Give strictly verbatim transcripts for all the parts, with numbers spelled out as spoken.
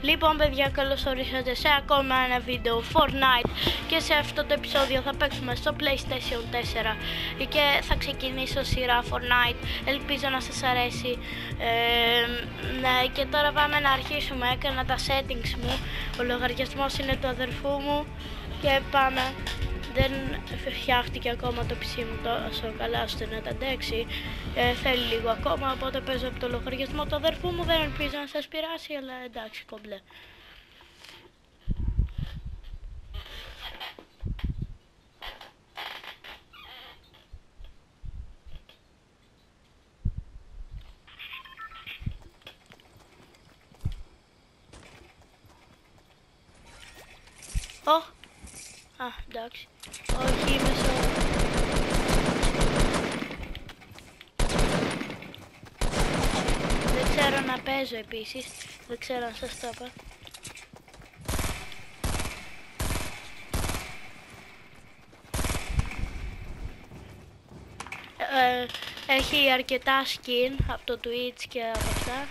Λοιπόν παιδιά, καλώς ορίσατε σε ακόμα ένα βίντεο Fortnite και σε αυτό το επεισόδιο θα παίξουμε στο PlayStation τέσσερα και θα ξεκινήσω σειρά Fortnite, ελπίζω να σας αρέσει. ε, ναι, και τώρα πάμε να αρχίσουμε. Έκανα τα settings μου, ο λογαριασμός είναι του αδερφού μου και πάμε. Δεν φτιάχτηκε ακόμα το πι σι μου τόσο καλά ώστε να τα αντέξει, ε, θέλει λίγο ακόμα, οπότε παίζω από το λογαριασμό του αδερφού μου. Δεν ελπίζω να σας πειράσει, αλλά εντάξει, κομπλέ. Ω, α, εντάξει, όχι, είμαι σε... Δεν ξέρω να παίζω επίσης, δεν ξέρω αν σας το είπα. Ε, έχει αρκετά skin από το Twitch και από αυτά.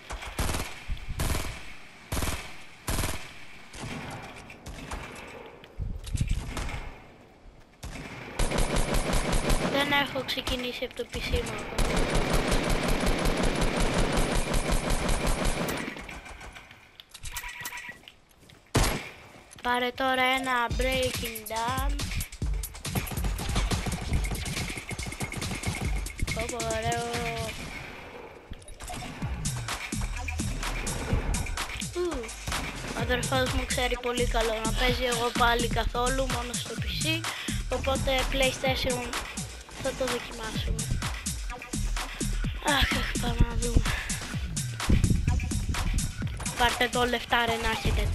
Δεν έχω ξεκινήσει από το πι σι μου ακόμα. Πάρε τώρα ένα breaking down. Πω ωραίο. Ο αδερφός μου ξέρει πολύ καλό να παίζει, εγώ πάλι καθόλου, μόνο στο πι σι, οπότε PlayStation θα το δοκιμάσουμε. Αχ, αχ, πάμε να δούμε. Πάρτε το λεφτά ρε να έχετε.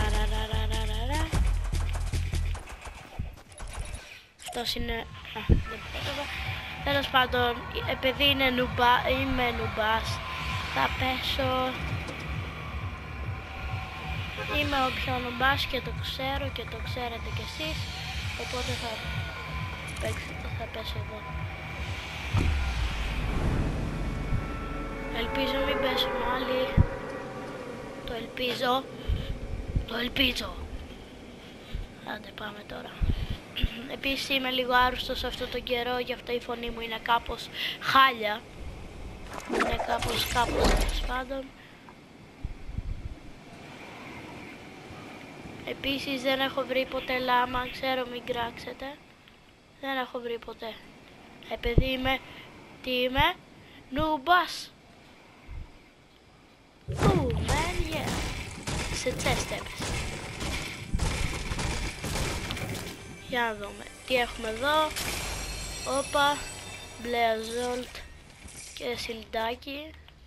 Αυτός είναι... Α, δεν πέτωβα. Τέλος πάντων, επειδή είναι νουμπά, είμαι νουμπάς, θα πέσω... Είμαι ο πιο νουμπάς και το ξέρω και το ξέρετε κι εσείς, οπότε θα, παίξω, θα πέσω εδώ. Ελπίζω μην πέσουν άλλοι. Το ελπίζω. Το ελπίζω. Άντε πάμε τώρα. Επίσης είμαι λίγο άρρωστος αυτό το καιρό, γι' αυτό η φωνή μου είναι κάπως χάλια. Είναι κάπως κάπως τέλος πάντων. Επίσης δεν έχω βρει ποτέ λάμα, ξέρω μην κράξετε. Δεν έχω βρει ποτέ. Επειδή είμαι, τι είμαι, νουμπάς. Ου, man, yeah. Σε chest έπεσε. Για να δούμε τι έχουμε εδώ. Όπα, μπλε αζόλτ και σιλντάκι.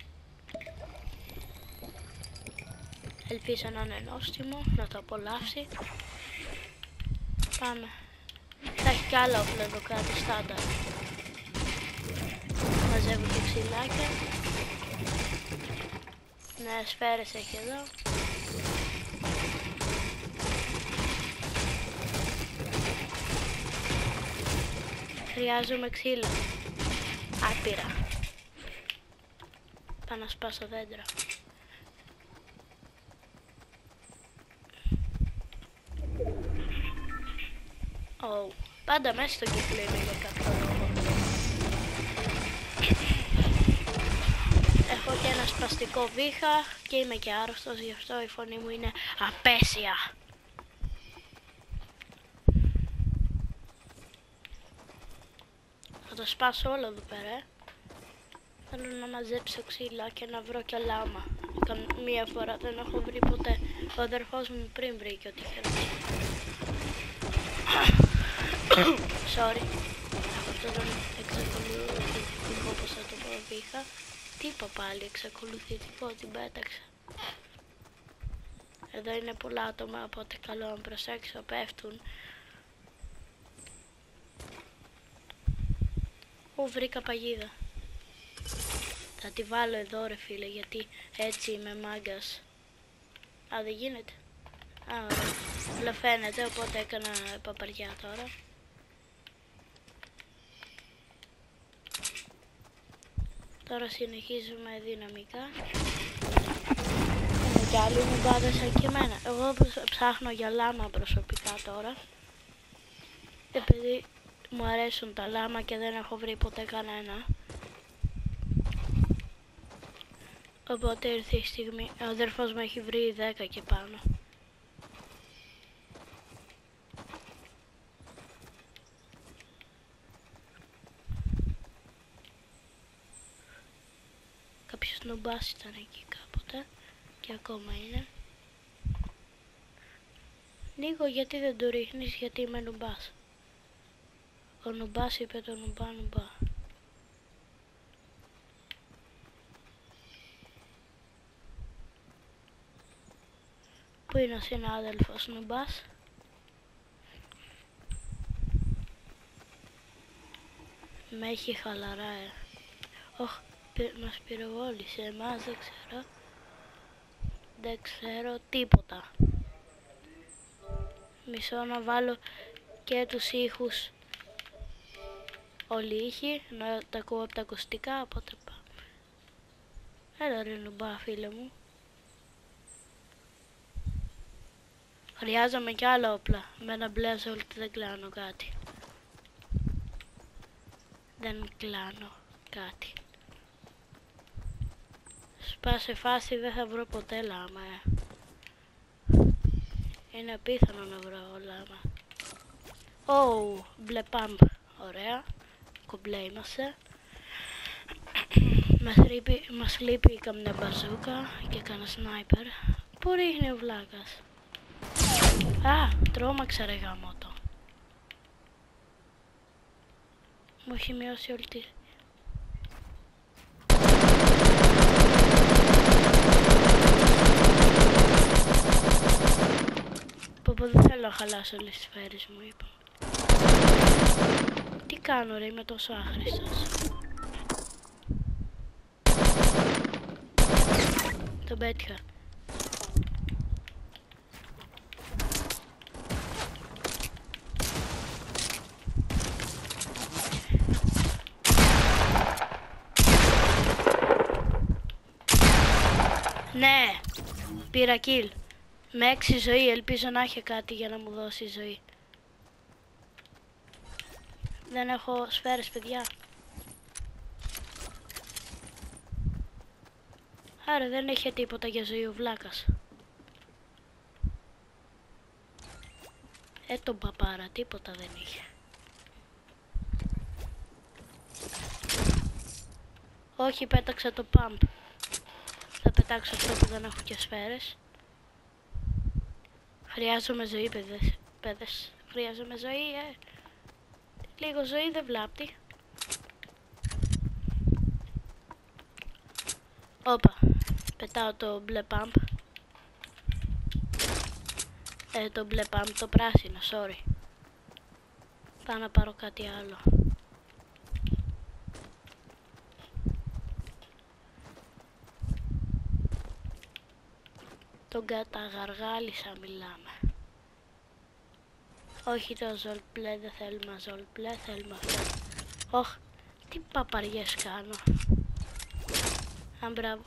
Ελπίζω να είναι νόστιμο, να το απολαύσει. Πάμε. Θα έχει κι άλλα όπλα εδώ κάτω, στάνταρ. Μαζεύω και ξυλάκια. Ναι, σφαίρες έχει εδώ. Χρειάζομαι ξύλο. Άπειρα. Πάω να σπάσω δέντρα. Oh. Πάντα μέσα στο κύκλο είμαι για κάποιο λόγο. Έχω και ένα σπαστικό βήχα και είμαι και άρρωστος, γι' αυτό η φωνή μου είναι απέσια. Θα το σπάσω όλο εδώ πέρα, ε. Θέλω να μαζέψω ξύλα και να βρω κι λάμα. Καμία φορά δεν έχω βρει ποτέ. Ο αδερφός μου πριν βρήκε ό,τι θέλω. Sorry. Αυτό δεν εξακολουθητικό, πως θα το πω, βήχα. Τι είπα πάλι, εξακολουθητικό, την πέταξα. Εδώ είναι πολλά άτομα, οπότε καλό να προσέξω, πέφτουν. Ω, βρήκα παγίδα. Θα τη βάλω εδώ ρε φίλε, γιατί έτσι είμαι μάγκας. Α, δεν γίνεται. Α, ωραία. Αλλά φαίνεται, οπότε έκανα παπαριά τώρα. Τώρα συνεχίζουμε δυναμικά. και άλλοι νουμπάδες σαν και εμένα. Εγώ ψάχνω για λάμα προσωπικά τώρα. Επειδή μου αρέσουν τα λάμα και δεν έχω βρει ποτέ κανένα. Οπότε ήρθε η στιγμή. Ο αδερφός μου έχει βρει δέκα και πάνω. Κάποιος νουμπάς ήταν εκεί κάποτε και ακόμα είναι. Νίκο, γιατί δεν το ρίχνεις, γιατί είμαι νουμπάς. Ο νουμπάς είπε το νουμπά νουμπά. Πού είναι ο συνάδελφος νουμπάς? Με έχει χαλαρά, ε. Οχ, μας πυροβόλησε εμάς, δεν ξέρω. Δεν ξέρω τίποτα. Μισό να βάλω και τους ήχους. Όλοι οι ήχοι, να τα ακούω από τα ακουστικά, οπότε πάμε. Έλα ρε νουμπά, φίλε μου. Χρειάζομαι κι άλλα όπλα. Με ένα μπλε ζόλτ δεν κλάνω κάτι. Δεν κλάνω κάτι. Σπάσε φάση, δεν θα βρω ποτέ λάμα, ε. Είναι απίθανο να βρω λάμα. Ω, oh, μπλε πάμπ. Ωραία. Κομπλέ είμαστε. Μας λείπει, μας λείπει καμιά μπαζούκα και κανένα σνάιπερ. Πού ρίχνει ο βλάκας? Α, τρόμαξα ρε γαμώτο. Μου έχει μειώσει όλη τη... Πω πω, δεν θέλω να χαλάσω όλες τις σφαίρες μου, είπα. Τι κάνω ρε, είμαι τόσο άχρηστος. Τον πέτυχα. Ναι, πήρα kill. Με έξι ζωή, ελπίζω να έχει κάτι για να μου δώσει ζωή. Δεν έχω σφαίρες, παιδιά. Άρα δεν είχε τίποτα για ζωή ο βλάκας. Ε, τον παπάρα, τίποτα δεν είχε. Όχι, πέταξα το pump. Θα πετάξω αυτό που δεν έχω και σφαίρες. Χρειάζομαι ζωή, παιδες. παιδες. Χρειάζομαι ζωή, ε. Λίγο ζωή δεν βλάπτει. Όπα. Πετάω το μπλε pump. Ε, το μπλε pump, το πράσινο, sorry. Πάω να πάρω κάτι άλλο. Τον καταγαργάλισα μιλάμε. Όχι το ζολτ μπλε, δεν θέλουμε ζολτ μπλε, θέλουμε αυτό. Ωχ, τι παπαριές κάνω. Α, μπράβο.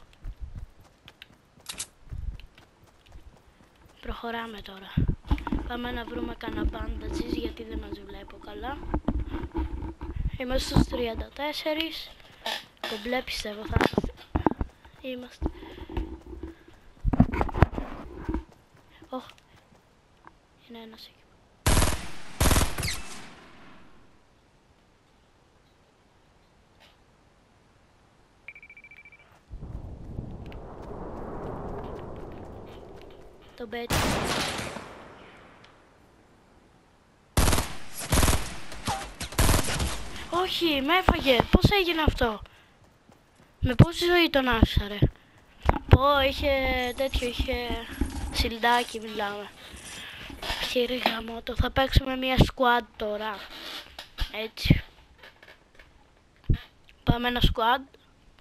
Προχωράμε τώρα. Πάμε να βρούμε κανένα μπάντατζις γιατί δεν μας βλέπω καλά. Είμαστε στους τριάντα τέσσερα. Το μπλε πιστεύω θα είμαστε. Ωχ, είναι ένας εκεί. Το μπέτι. Όχι, με έφαγε. Πώς έγινε αυτό? Με πόση ζωή τον άφησα ρε? Πω, είχε τέτοιο, είχε σιλντάκι μιλάμε. Χέρι γαμώτο. Θα παίξουμε μια squad τώρα. Έτσι. Πάμε ένα squad.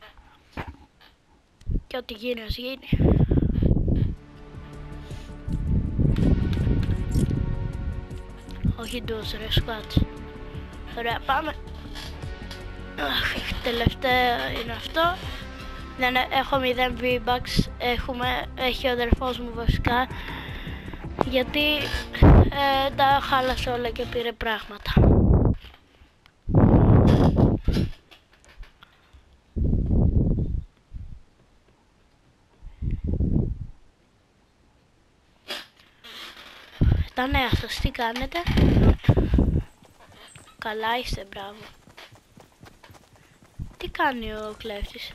Και ό,τι γίνει ας γίνει. Όχι ντους ρε, squads. Ωραία, πάμε. Αχ, τελευταίο είναι αυτό. Δεν έχω μηδέν V-Bucks, έχουμε, έχει ο αδερφός μου βασικά, γιατί ε, τα χάλασε όλα και πήρε πράγματα. Τα νέα σας, τι κάνετε? Καλά είστε, μπράβο. Τι κάνει ο κλέφτης?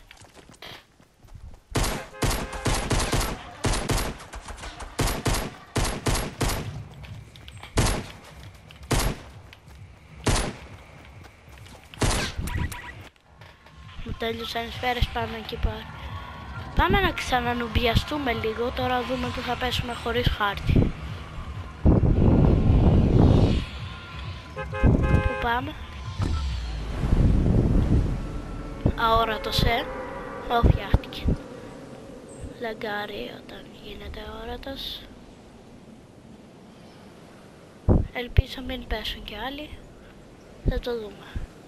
Μου τέλειωσαν οι σφαίρες, πάμε εκεί πάλι. Πάμε να ξανανουμπιαστούμε λίγο, τώρα δούμε που θα πέσουμε χωρίς χάρτη. Πού πάμε? Αόρατος, ε. Ω, φτιάχτηκε. Λαγκάρει όταν γίνεται αόρατος. Ελπίζω μην πέσουν κι άλλοι. Θα το δούμε.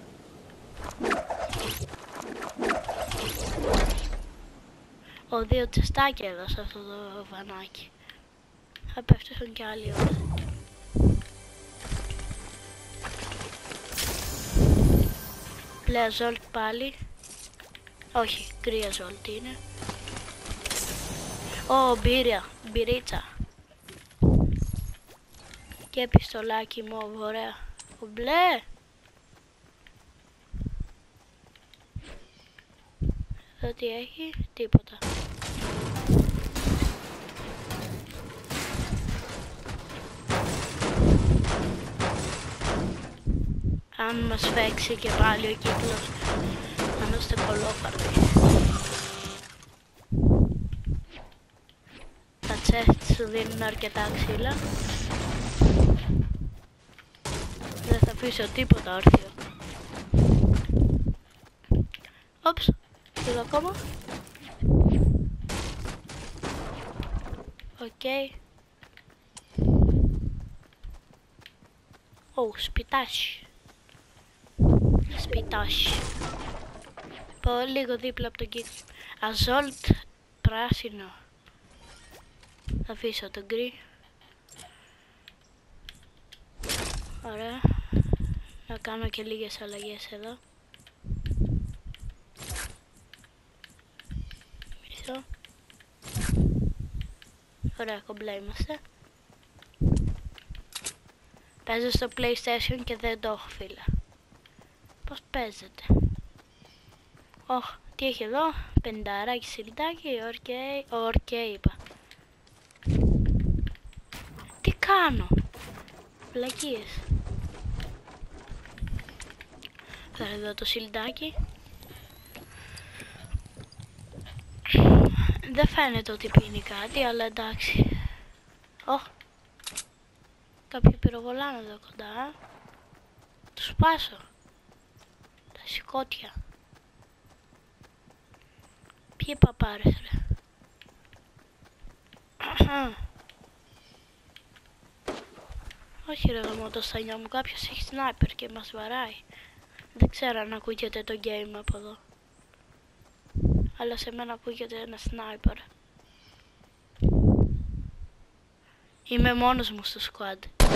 Ο δύο τσεστάκια εδώ σε αυτό το βανάκι. Θα πέφτουν κι άλλοι όλοι. Μπλε ζόλτ πάλι. Όχι, γκρία ζόλτ είναι. Ω, μπύρια, μπυρίτσα. Και πιστολάκι μου, ωραία. Ο μπλε. Εδώ τι έχει, τίποτα. Αν μας φέξει και πάλι ο κύκλος, θα είμαστε κολόφαρδοι. Τα τσέστ σου δίνουν αρκετά ξύλα. Δεν θα αφήσω τίποτα όρθιο. Όψ, λίγο ακόμα. Οκ. Ω, σπιτάσι. Σπιτάσι. Πάω λίγο δίπλα από τον κύκλο. Αζόλτ πράσινο. Θα αφήσω τον γκρι. Ωραία. Να κάνω και λίγες αλλαγές εδώ. Μισό. Ωραία, κομπλά είμαστε. Παίζω στο PlayStation και δεν το έχω, φίλε. Πώς παίζεται? Ωχ, τι έχει εδώ? Πενταράκι, σιλτάκι, ορκέι, ορκέι είπα. Τι κάνω? Βλακίες. Θα εδώ το σιλτάκι. Δεν φαίνεται ότι πίνει κάτι, αλλά εντάξει. Ωχ. Κάποιοι πυροβολάνε εδώ κοντά. Του σπάσω. Τα σηκώτια. Ποιοι παπάρες, ρε? Όχι ρε γαμώ το στανιά μου, κάποιος έχει σνάιπερ και μας βαράει. Δεν ξέρω αν ακούγεται το game από εδώ. Αλλά σε μένα ακούγεται ένα σνάιπερ. Είμαι μόνος μου στο squad.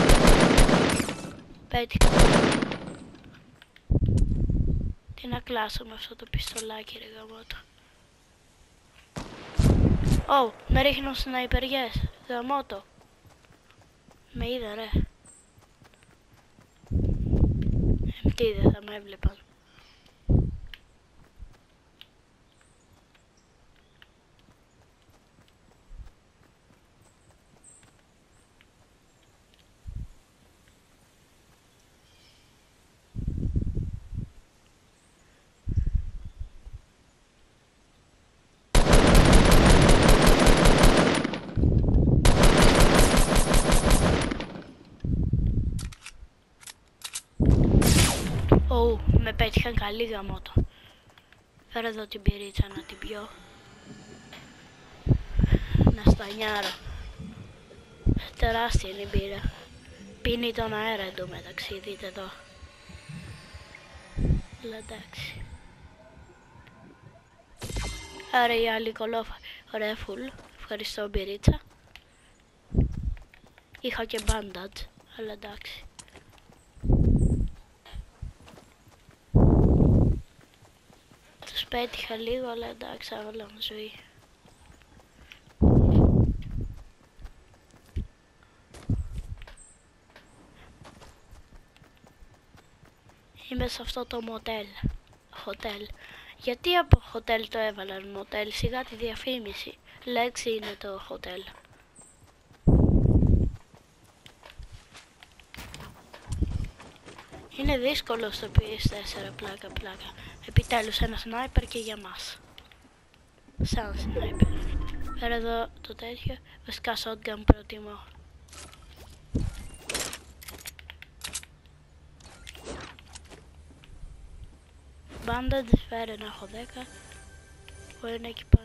Πέτυχα. Τι να κλάσω με αυτό το πιστολάκι ρε γαμώτο. Ω, με ρίχνουν σνάιπεριές. Γαμώτο. Με είδα ρε. Ε, τι δεν θα με έβλεπαν. Ω, με πέτυχαν καλή γαμότο. Φέρω εδώ την πυρίτσα να την πιω. Να στανιάρω. Τεράστια είναι η μπύρα. Πίνει τον αέρα εντωμεταξύ, δείτε εδώ. Αλλά εντάξει. Άρα η άλλη κολόφα. Ωραία, φουλ. Ευχαριστώ, μπυρίτσα. Είχα και bandage, αλλά εντάξει. Τους πέτυχα λίγο, αλλά εντάξει, άβαλα μου ζωή. Είμαι σε αυτό το μοτέλ. Χοτέλ. Γιατί από χοτέλ το έβαλαν μοτέλ, σιγά τη διαφήμιση. Λέξη είναι το χοτέλ. Είναι δύσκολο στο πι ες φορ, πλάκα πλάκα. Επιτέλους ένα σνάιπερ και για μας. Σαν σνάιπερ. Πέρα εδώ το τέτοιο, βασικά shotgun προτιμώ. Bandage, φέρε να έχω δέκα. Που είναι εκεί πάνω.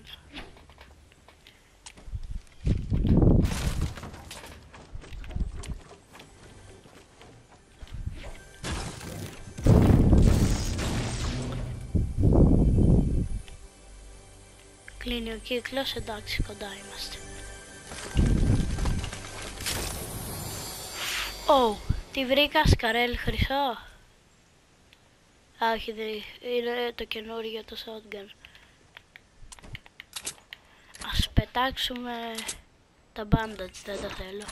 Κλείνει ο κύκλος, εντάξει, κοντά είμαστε. Ω, τι βρήκα, σκαρέλ χρυσό. Α, όχι, είναι το καινούργιο το shotgun. Ας πετάξουμε τα bandage, δεν τα θέλω.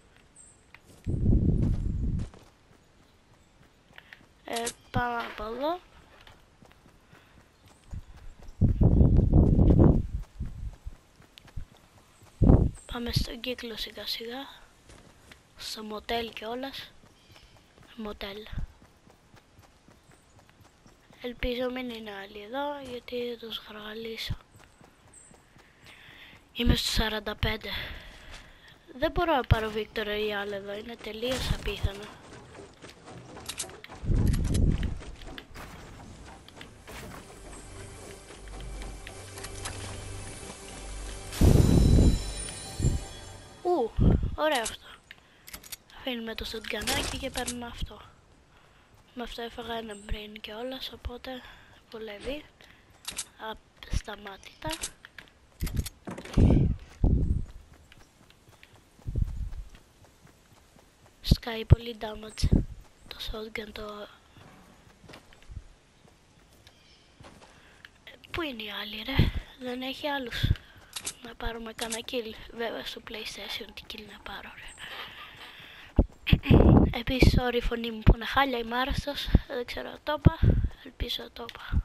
Ε, πάμε από εδώ. Πάμε στον κύκλο σιγά σιγά. Στο μοτέλ κιόλας. Μοτέλ. Ελπίζω μην είναι άλλοι εδώ, γιατί θα τους γαργαλίσω. Είμαι στους σαράντα πέντε. Δεν μπορώ να πάρω Victor Royale εδώ, είναι τελείως απίθανο. Ου, ωραίο αυτό. Αφήνουμε το σοτγκανάκι και παίρνουμε αυτό. Με αυτό έφαγα ένα brain και όλας, οπότε βολεύει. Ασταμάτητα. Σκάει πολύ damage το shotgun το... Πού είναι οι άλλοι ρε, δεν έχει άλλους. Να πάρουμε κανένα kill, βέβαια στο PlayStation τι kill να πάρω ρε. Επίσης, sorry η φωνή μου που είναι χάλια, είμαι άρρωστος, δεν ξέρω το είπα, ελπίζω το είπα.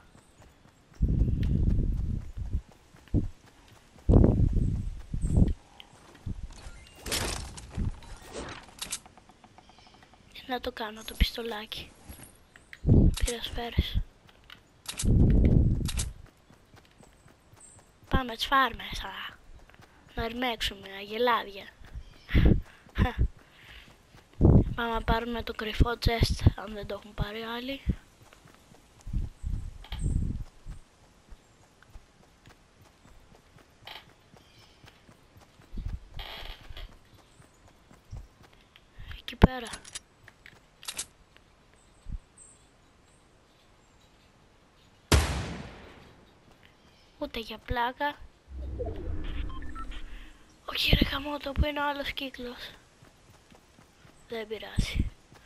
Να το κάνω το πιστολάκι. Πήρα σφαίρες. Πάμε τις φάρμες, α. Να ρημέξουμε, αγελάδια. Πάμε να πάρουμε το κρυφό chest, αν δεν το έχουν πάρει άλλοι. Εκεί πέρα. Ούτε για πλάκα. Όχι ρε χαμότο, που είναι ο άλλος κύκλος. Δεν πειράζει.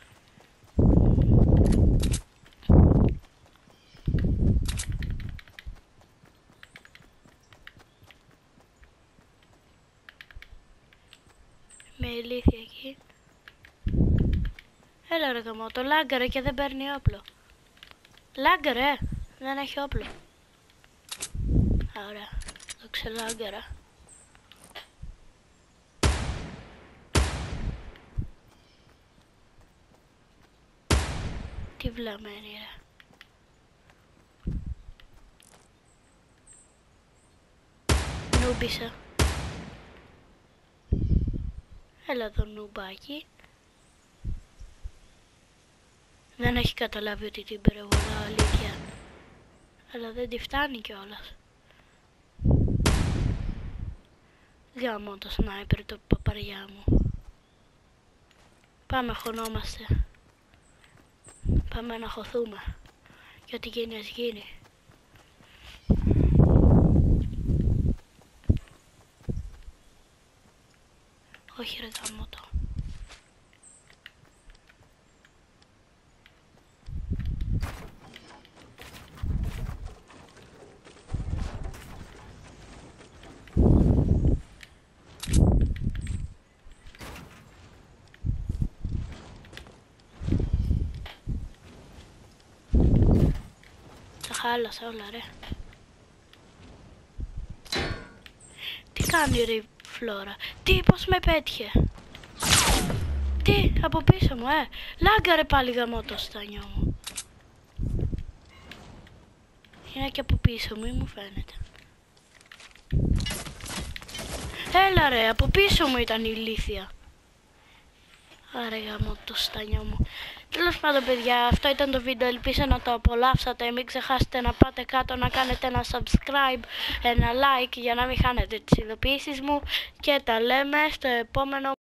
Με ηλίθεια εκεί. Έλα ρε χαμότο, λάγκαρε και δεν παίρνει όπλο. Λάγκαρε, δεν έχει όπλο. Ωραία, το ξελάγκαρα. Τι βλαμμένη ρε. Νούμπισα. Έλα εδώ νουμπάκι. Δεν έχει καταλάβει ότι την πυροβολάω αλήθεια. Αλλά δεν τη φτάνει κιόλας. Γάμω το σνάιπερ το παπαριά μου. Πάμε, χωνόμαστε. Πάμε να χωθούμε. Και ό,τι γίνει ας γίνει. Όχι ρε γάμο το. Τα χάλασα όλα ρε. Τι κάνει ρε η Φλόρα? Τι, πως με πέτυχε? Τι, από πίσω μου, ε. Λάγκα ρε πάλι γαμώ το στάνιο μου. Είναι και από πίσω μου ή μου φαίνεται? Έλα ρε, από πίσω μου ήταν η ηλίθεια. Άρα γαμώ το στάνιο μου. Τέλος πάντων παιδιά, αυτό ήταν το βίντεο, ελπίζω να το απολαύσατε. Μην ξεχάσετε να πάτε κάτω να κάνετε ένα subscribe, ένα like για να μην χάνετε τις ειδοποιήσεις μου. Και τα λέμε στο επόμενο